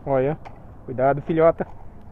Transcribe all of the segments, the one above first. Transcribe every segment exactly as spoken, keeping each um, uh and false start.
Olha, cuidado, filhota.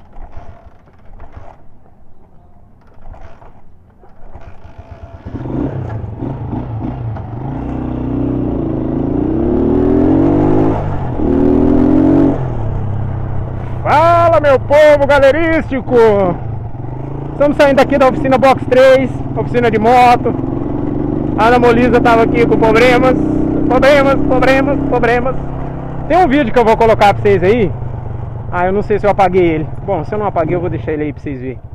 Fala, meu povo galerístico! Estamos saindo aqui da oficina Box três, oficina de moto. A Ana Molisa estava aqui com problemas, problemas, problemas, problemas. Tem um vídeo que eu vou colocar pra vocês aí. Ah, eu não sei se eu apaguei ele. Bom, se eu não apaguei, eu vou deixar ele aí pra vocês verem.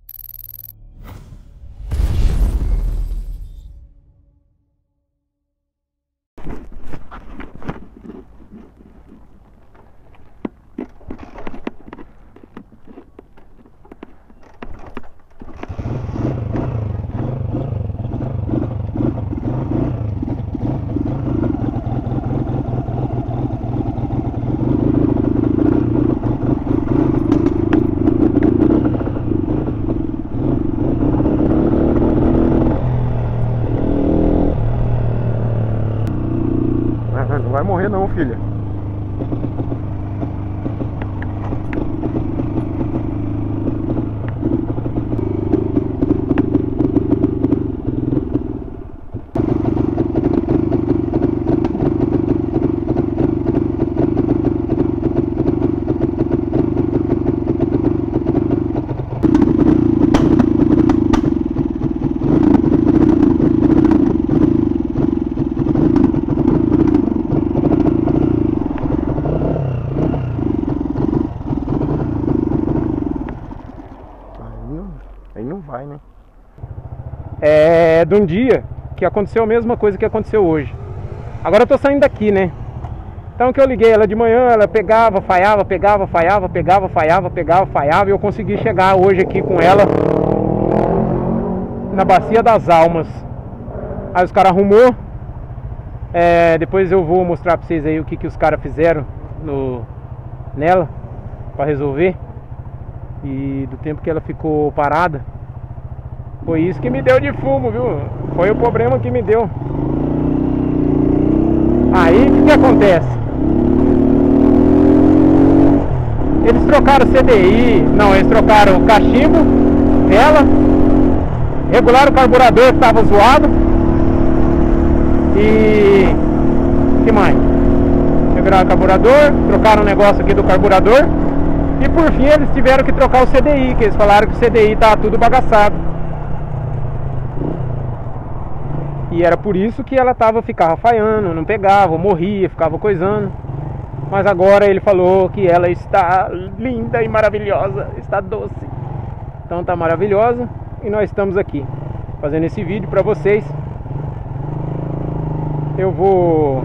Não vai morrer não, filha. Aí não vai, né? É de um dia que aconteceu a mesma coisa que aconteceu hoje. Agora eu tô saindo daqui, né? Então que eu liguei ela de manhã, ela pegava, falhava, pegava, falhava, pegava, falhava, pegava, falhava. E eu consegui chegar hoje aqui com ela na Bacia das Almas. Aí os caras arrumou. É, depois eu vou mostrar pra vocês aí o que, que os caras fizeram no, nela pra resolver. E do tempo que ela ficou parada, foi isso que me deu de fumo, viu? Foi o problema que me deu. Aí o que, que acontece? Eles trocaram C D I, não, eles trocaram o cachimbo, vela, regularam o carburador que estava zoado. E o que mais? Regularam o carburador, trocaram o negócio aqui do carburador. E por fim eles tiveram que trocar o C D I, que eles falaram que o C D I tá tudo bagaçado. E era por isso que ela tava, ficava falhando, não pegava, morria, ficava coisando. Mas agora ele falou que ela está linda e maravilhosa, está doce. Então tá maravilhosa e nós estamos aqui fazendo esse vídeo pra vocês. Eu vou...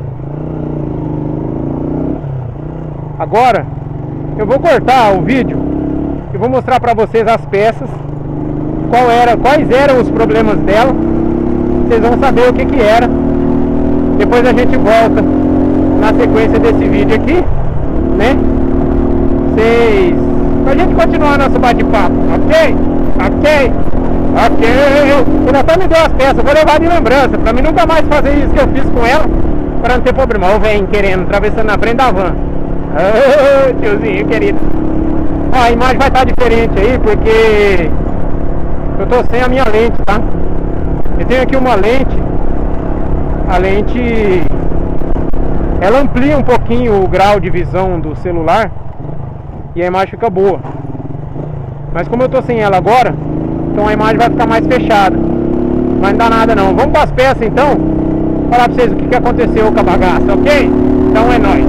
Agora eu vou cortar o vídeo e vou mostrar pra vocês as peças, qual era, quais eram os problemas dela. Vocês vão saber o que que era. Depois a gente volta na sequência desse vídeo aqui, né? Vocês... Pra gente continuar nosso bate-papo, ok? Ok? Ok! O Natan me deu as peças, vou levar de lembrança, pra mim nunca mais fazer isso que eu fiz com ela, pra não ter problema. Ó o velho querendo, atravessando na frente da van. Oh, tiozinho querido. Ó, a imagem vai estar diferente aí porque eu tô sem a minha lente, tá? Eu tenho aqui uma lente. A lente, ela amplia um pouquinho o grau de visão do celular e a imagem fica boa. Mas como eu tô sem ela agora, então a imagem vai ficar mais fechada. Mas não dá nada não. Vamos para as peças então. Falar pra vocês o que, que aconteceu com a bagaça, ok? Então é nóis.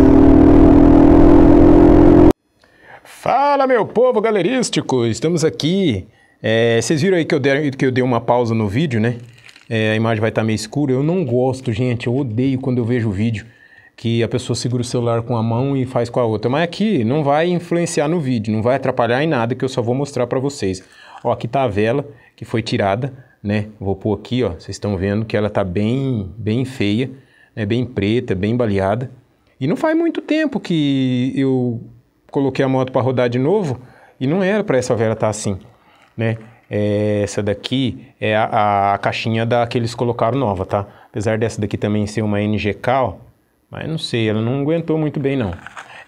Fala, meu povo galerístico, estamos aqui. É, vocês viram aí que eu, dei, que eu dei uma pausa no vídeo, né? É, a imagem vai estar meio escura. Eu não gosto, gente, eu odeio quando eu vejo o vídeo que a pessoa segura o celular com a mão e faz com a outra. Mas aqui não vai influenciar no vídeo, não vai atrapalhar em nada, que eu só vou mostrar para vocês. Ó, aqui tá a vela que foi tirada, né? Vou pôr aqui, ó, vocês estão vendo que ela tá bem, bem feia, né? Bem preta, bem baleada. E não faz muito tempo que eu coloquei a moto para rodar de novo e não era para essa vela estar assim, né? É, essa daqui é a, a caixinha da que eles colocaram nova, tá? Apesar dessa daqui também ser uma N G K, ó, mas não sei, ela não aguentou muito bem não.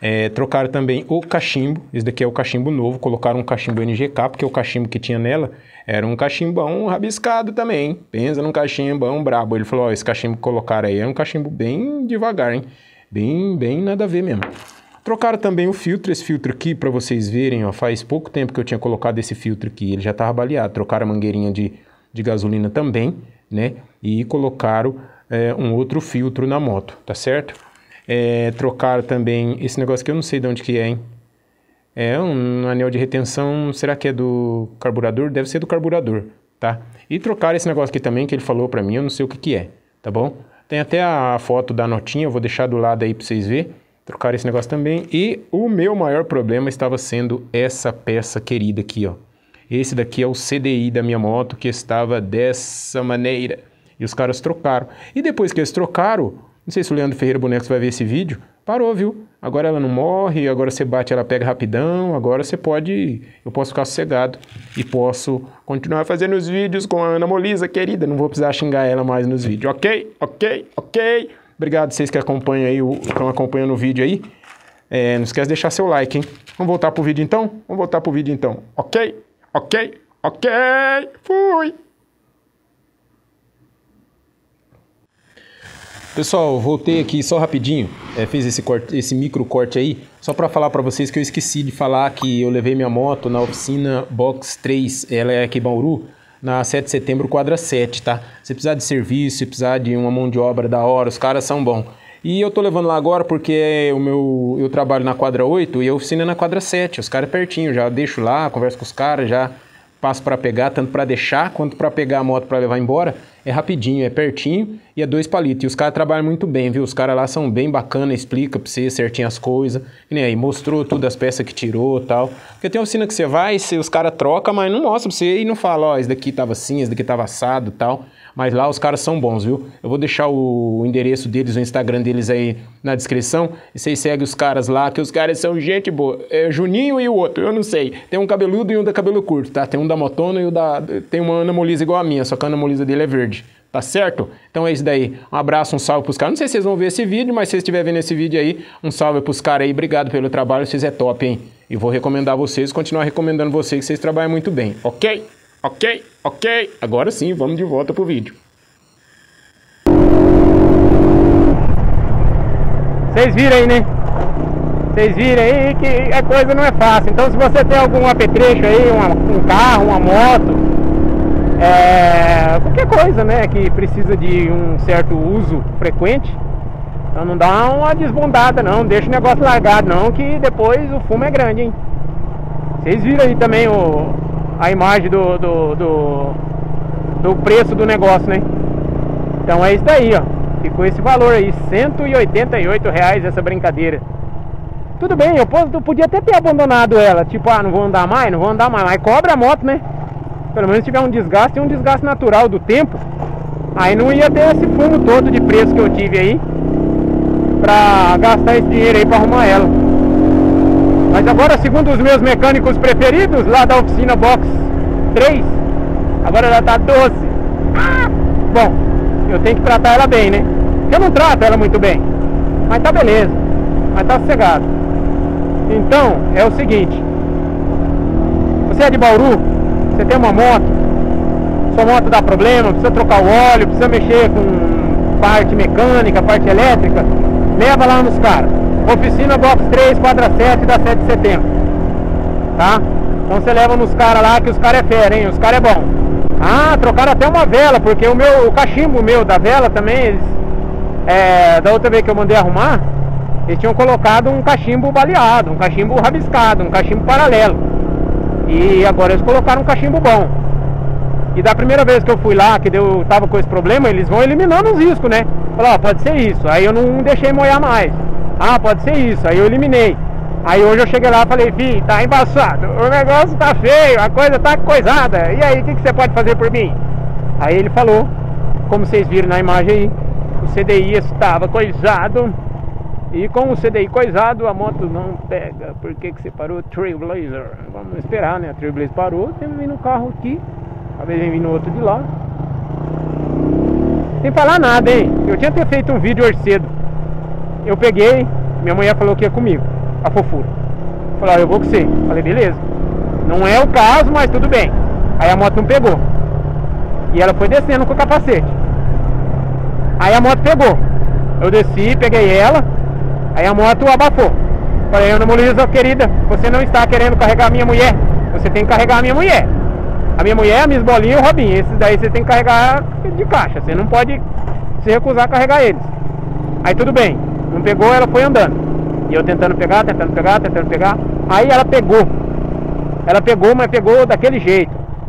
É, trocaram também o cachimbo, esse daqui é o cachimbo novo, colocaram um cachimbo N G K, porque o cachimbo que tinha nela era um cachimbão rabiscado também, hein? Pensa num cachimbão brabo. Ele falou, ó, esse cachimbo que colocaram aí é um cachimbo bem devagar, hein? Bem, bem nada a ver mesmo. Trocaram também o filtro, esse filtro aqui, para vocês verem, ó, faz pouco tempo que eu tinha colocado esse filtro aqui, ele já estava baleado. Trocaram a mangueirinha de, de gasolina também, né? E colocaram é, um outro filtro na moto, tá certo? É, trocaram também esse negócio que eu não sei de onde que é, hein? É um anel de retenção, será que é do carburador? Deve ser do carburador, tá? E trocaram esse negócio aqui também que ele falou pra mim, eu não sei o que que é, tá bom? Tem até a foto da notinha, eu vou deixar do lado aí pra vocês verem. Trocaram esse negócio também. E o meu maior problema estava sendo essa peça querida aqui, ó. Esse daqui é o C D I da minha moto, que estava dessa maneira. E os caras trocaram. E depois que eles trocaram, não sei se o Leandro Ferreira Bonecos vai ver esse vídeo, parou, viu? Agora ela não morre, agora você bate, ela pega rapidão, agora você pode... Eu posso ficar sossegado e posso continuar fazendo os vídeos com a Ana Molisa, querida. Não vou precisar xingar ela mais nos vídeos, ok? Ok? Ok? Obrigado vocês que acompanham aí, estão acompanhando o vídeo aí. É, não esquece de deixar seu like, hein? Vamos voltar pro vídeo então? Vamos voltar pro vídeo então, ok? Ok? Ok? Fui! Pessoal, voltei aqui só rapidinho, é, fiz esse, corte, esse micro corte aí, só para falar para vocês que eu esqueci de falar que eu levei minha moto na oficina Box três, ela é aqui em Bauru, na sete de setembro, quadra sete, tá? Se precisar de serviço, se precisar de uma mão de obra da hora, os caras são bons. E eu tô levando lá agora porque o meu, eu trabalho na quadra oito e a oficina é na quadra sete, os caras pertinho, já deixo lá, converso com os caras, já passo para pegar, tanto para deixar quanto para pegar a moto para levar embora. É rapidinho, é pertinho e é dois palitos. E os caras trabalham muito bem, viu? Os caras lá são bem bacana, explica pra você certinho as coisas. E nem aí, mostrou tudo as peças que tirou e tal. Porque tem oficina que você vai, você, os caras trocam, mas não mostra pra você e não fala, ó, esse daqui tava assim, esse daqui tava assado e tal. Mas lá os caras são bons, viu? Eu vou deixar o endereço deles, o Instagram deles aí na descrição. E vocês seguem os caras lá, que os caras são gente boa. É Juninho e o outro, eu não sei. Tem um cabeludo e um da cabelo curto, tá? Tem um da motona e o da... Tem uma Ana Molisa igual a minha, só que a Ana Molisa dele é verde. Tá certo? Então é isso daí. Um abraço, um salve pros caras. Não sei se vocês vão ver esse vídeo, mas se vocês estiverem vendo esse vídeo aí, um salve pros caras aí. Obrigado pelo trabalho, vocês é top, hein? E vou recomendar vocês, continuar recomendando vocês, que vocês trabalham muito bem. Ok? Ok? Ok? Agora sim, vamos de volta pro vídeo. Vocês viram aí, né? Vocês viram aí que a coisa não é fácil. Então se você tem algum apetrecho aí, uma, um carro, uma moto, é, qualquer coisa, né, que precisa de um certo uso frequente, então não dá uma desbundada não, deixa o negócio largado não, que depois o fumo é grande, hein. Vocês viram aí também o, a imagem do, do, do, do preço do negócio, né. Então é isso daí, ó, ficou esse valor aí, cento e oitenta e oito reais essa brincadeira. Tudo bem, eu, posso, eu podia até ter abandonado ela, tipo, ah, não vou andar mais, não vou andar mais, mas cobra a moto, né. Pelo menos se tiver um desgaste, um desgaste natural do tempo, aí não ia ter esse fumo todo de preço que eu tive aí pra gastar esse dinheiro aí pra arrumar ela. Mas agora, segundo os meus mecânicos preferidos lá da oficina Box três, agora ela tá doce. Ah! Bom, eu tenho que tratar ela bem, né? Eu não trato ela muito bem, mas tá beleza, mas tá sossegado. Então, é o seguinte, você é de Bauru, você tem uma moto, sua moto dá problema, precisa trocar o óleo, precisa mexer com parte mecânica, parte elétrica, leva lá nos caras. Oficina Box três, quadra sete da sete de setembro, tá? Então você leva nos caras lá, que os caras é fera, hein? Os caras é bom. Ah, trocaram até uma vela, porque o meu, o cachimbo meu da vela também, eles, é, da outra vez que eu mandei arrumar, eles tinham colocado um cachimbo baleado, um cachimbo rabiscado, um cachimbo paralelo. E agora eles colocaram um cachimbo bom. E da primeira vez que eu fui lá, que eu tava com esse problema, eles vão eliminando os riscos, né? Falaram, ó, pode ser isso. Aí eu não deixei molhar mais. Ah, pode ser isso. Aí eu eliminei. Aí hoje eu cheguei lá e falei, filho, tá embaçado, o negócio tá feio, a coisa tá coisada. E aí, o que, que você pode fazer por mim? Aí ele falou, como vocês viram na imagem aí, o C D I estava coisado. E com o C D I coisado, a moto não pega. Por que que você parou? Trailblazer. Vamos esperar, né? A Trailblazer parou, tem vindo um carro aqui, talvez vem vindo outro de lá. Sem falar nada, hein? Eu tinha ter feito um vídeo hoje cedo. Eu peguei, minha mulher falou que ia comigo. a fofura. Falei, ó, eu vou com você. Falei, beleza. Não é o caso, mas tudo bem. Aí a moto não pegou. E ela foi descendo com o capacete. Aí a moto pegou. Eu desci, peguei ela. Aí a moto abafou. Falei, Ana Molisa, querida, você não está querendo carregar a minha mulher. Você tem que carregar a minha mulher. A minha mulher, a Miss Bolinha e o Robinho. Esses daí você tem que carregar de caixa. Você não pode se recusar a carregar eles. Aí tudo bem. Não pegou, ela foi andando. E eu tentando pegar, tentando pegar, tentando pegar. Aí ela pegou. Ela pegou, mas pegou daquele jeito.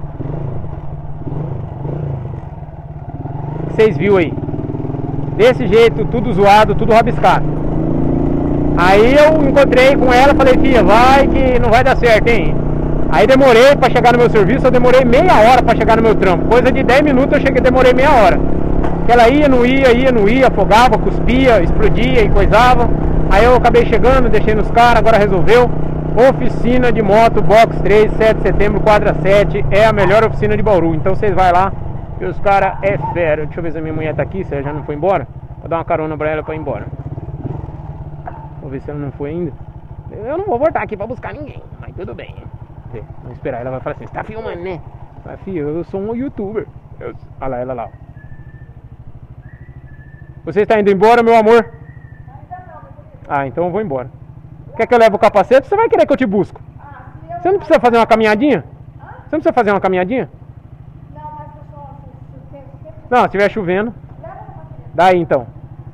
Vocês viram aí. Desse jeito, tudo zoado, tudo rabiscado. Aí eu encontrei com ela, falei, filha, vai que não vai dar certo, hein? Aí demorei pra chegar no meu serviço, eu demorei meia hora pra chegar no meu trampo. Coisa de dez minutos eu cheguei, demorei meia hora. Ela ia, não ia, ia, não ia, afogava, cuspia, explodia e coisava. Aí eu acabei chegando, deixei nos caras, agora resolveu. Oficina de moto, box três, sete de setembro, quadra sete. É a melhor oficina de Bauru. Então vocês vai lá, e os caras é fera. Deixa eu ver se a minha mulher tá aqui, se ela já não foi embora. Vou dar uma carona pra ela pra ir embora. Vou ver se ela não foi ainda. Eu não vou voltar aqui pra buscar ninguém, mas tudo bem. Vamos esperar, ela vai falar assim, você tá filmando, né? Mas filho, eu sou um youtuber. Eu... Olha lá, ela lá. Você está indo embora, meu amor? Ah, então eu vou embora. Quer que eu leve o capacete ou você vai querer que eu te busco? Você não precisa fazer uma caminhadinha? Você não precisa fazer uma caminhadinha? Não, se estiver chovendo. Daí então.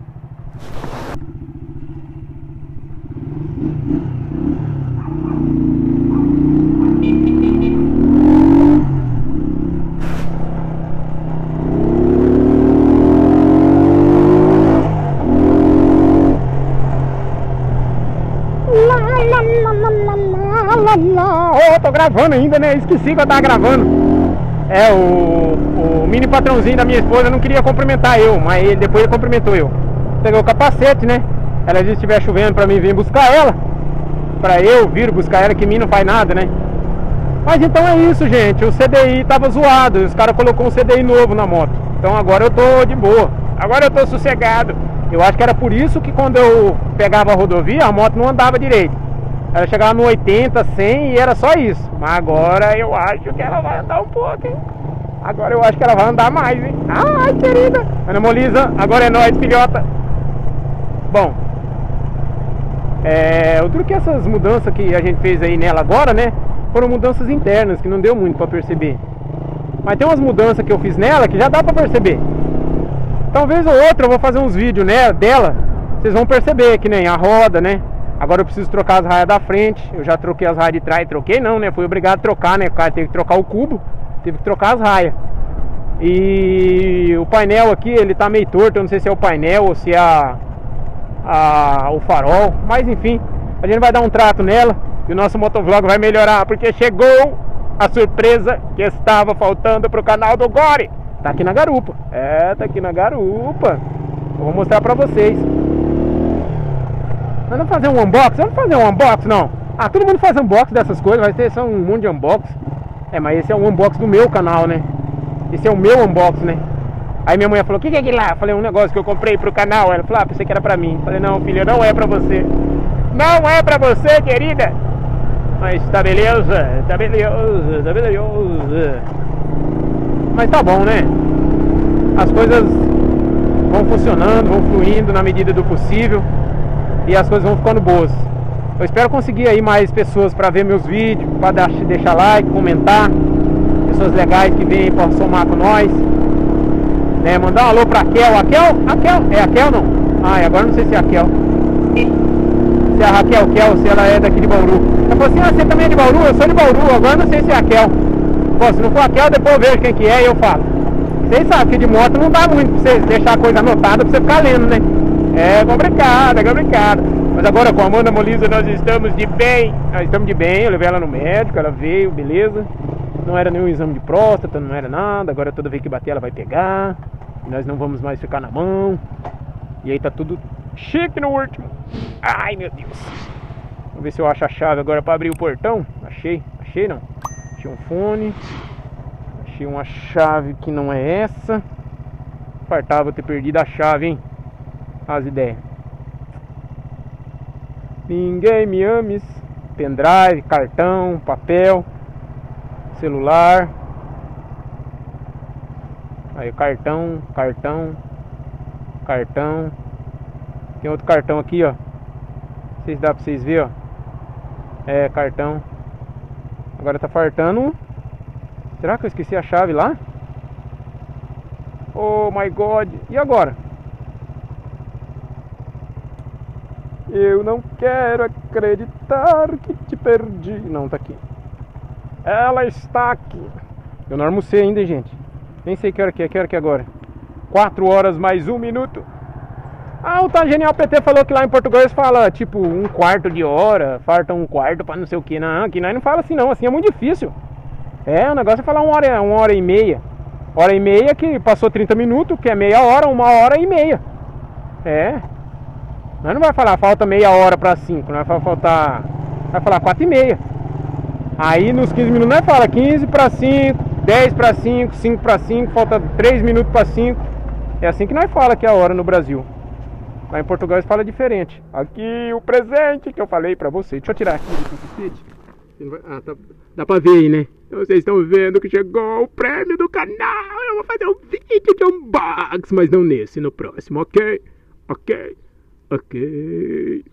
Oh, tô gravando ainda, né? Esqueci que eu tava gravando. É, o, o mini patrãozinho da minha esposa não queria cumprimentar eu, mas ele, depois ele cumprimentou eu. Peguei o capacete, né? Ela disse que estiver chovendo pra mim vir buscar ela. Pra eu vir buscar ela, que mim não faz nada, né? Mas então é isso, gente. O C D I tava zoado. Os caras colocou um C D I novo na moto. Então agora eu tô de boa. Agora eu tô sossegado. Eu acho que era por isso que quando eu pegava a rodovia, a moto não andava direito. Ela chegava no oitenta, cem e era só isso. Mas agora eu acho que ela vai andar um pouco, hein? Agora eu acho que ela vai andar mais, hein? Ai, querida! Ana Molisa, agora é nóis, filhota! Bom, é, o duro que essas mudanças que a gente fez aí nela agora, né? Foram mudanças internas, que não deu muito pra perceber. Mas tem umas mudanças que eu fiz nela que já dá pra perceber. Talvez ou outra eu vou fazer uns vídeos, né, dela. Vocês vão perceber, que nem a roda, né? Agora eu preciso trocar as raias da frente. Eu já troquei as raias de trás. Troquei não, né? Fui obrigado a trocar, né? O cara teve que trocar o cubo. Teve que trocar as raias. E o painel aqui, ele tá meio torto. Eu não sei se é o painel ou se é a, a, o farol. Mas enfim, a gente vai dar um trato nela. E o nosso motovlog vai melhorar. Porque chegou a surpresa que estava faltando pro canal do Gore. Tá aqui na garupa. É, tá aqui na garupa. Eu vou mostrar pra vocês. Nós vamos fazer um unboxing? Vamos fazer um unboxing, não? Ah, todo mundo faz unboxing dessas coisas. Vai ter só um monte de unboxing. É, mas esse é um unboxing do meu canal, né? Esse é o meu unboxing, né? Aí minha mulher falou, o que, que é aquilo lá? Eu falei, um negócio que eu comprei pro canal. Ela falou, ah, pensei que era pra mim. Eu falei, não, filha, não é pra você. Não é pra você, querida. Mas tá beleza, tá beleza, tá beleza. Mas tá bom, né? As coisas vão funcionando, vão fluindo na medida do possível. E as coisas vão ficando boas. Eu espero conseguir aí mais pessoas para ver meus vídeos, para deixar like, comentar. Pessoas legais que vêm para somar com nós, né? Mandar um alô pra Kel. A Kel? A Kel? É a Kel não? Ah, agora não sei se é a Kel. Se é a Raquel Kel, se ela é daqui de Bauru. Ela falou assim, ah, você também é de Bauru? Eu sou de Bauru, agora não sei se é a Kel. Pô, se não for a Kel, depois eu vejo quem que é e eu falo. Vocês sabem que de moto não dá muito pra vocês deixar a coisa anotada pra você ficar lendo, né? É complicado, é complicado. Mas agora com a Amanda Molisa nós estamos de bem. Nós estamos de bem, eu levei ela no médico, ela veio, beleza. Não era nenhum exame de próstata, não era nada. Agora toda vez que bater ela vai pegar. E nós não vamos mais ficar na mão. E aí tá tudo chique no último. Ai, meu Deus. Vamos ver se eu acho a chave agora pra abrir o portão. Achei, achei não. Achei um fone. Achei uma chave que não é essa. Faltava ter perdido a chave, hein. As ideias. Ninguém me ames. Pendrive, cartão, papel, celular. Aí cartão, cartão, cartão. Tem outro cartão aqui, ó. Não sei se dá pra vocês verem, ó. É, cartão. Agora tá faltando. Será que eu esqueci a chave lá? Oh my god. E agora? Eu não quero acreditar que te perdi. Não, tá aqui. Ela está aqui. Eu não almocei ainda, gente. Nem sei que hora que é. Que hora que é agora? quatro horas mais um minuto. Ah, o Tá Genial P T falou que lá em Portugal eles falam tipo um quarto de hora, falta um quarto pra não sei o que. Não, aqui nós não fala assim não, assim é muito difícil. É, o negócio é falar uma hora, uma hora e meia. Hora e meia que passou trinta minutos, que é meia hora, uma hora e meia. É. Nós não vai falar falta meia hora pra cinco, nós vai faltar. Vai falar quatro e meia. Aí nos quinze minutos nós fala quinze pra cinco, dez pra cinco, cinco pra cinco, falta três minutos pra cinco. É assim que nós fala que é a hora no Brasil. Lá em Portugal eles falam diferente. Aqui o presente que eu falei pra você. Deixa eu tirar aqui do capacete. Ah, tá. Dá pra ver aí, né? Vocês estão vendo que chegou o prêmio do canal. Eu vou fazer um vídeo de unboxing, mas não nesse, no próximo, ok? Ok? Ok.